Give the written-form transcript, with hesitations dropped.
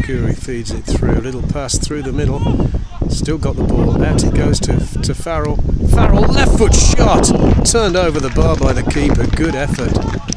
Kuri feeds it through. A little pass through the middle. Still got the ball. Out it goes to Farrell. Farrell, left foot shot! Turned over the bar by the keeper. Good effort.